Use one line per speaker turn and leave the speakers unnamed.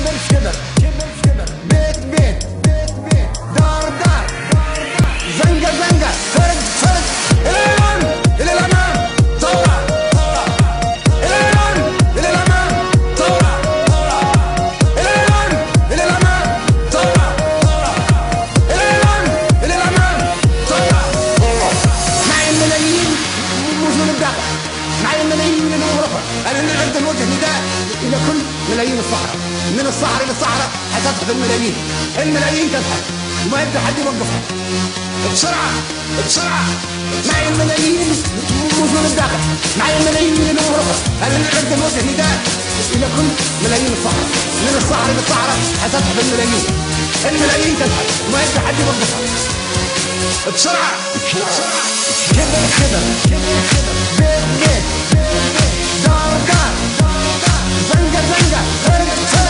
كبر بيت بيت دار دار زنقة زنقة فرق فرق العيون إلى الأمام ثورة العيون إلى الأمام ثورة العيون إلى الأمام ثورة العيون إلى الأمام ثورة معي الملايين وصول الداخل معي الملايين من أوروبا أنا نعد الوجه نداء إلى كل ملايين الصحراء من الصحراء إلى الصحراء حتذهب الملايين تذهب وما يبدأ حد يوقفها بسرعة بسرعة معي الملايين وصول الداخل معي الملايين من أوروبا أنا نعد الوجه نداء إلى كل ملايين الصحراء من الصحراء إلى الصحراء حتذهب الملايين تذهب وما يبدأ حد يوقفها بسرعة بسرعة كبر بيت بيت دار دار زنقة زنقة فرق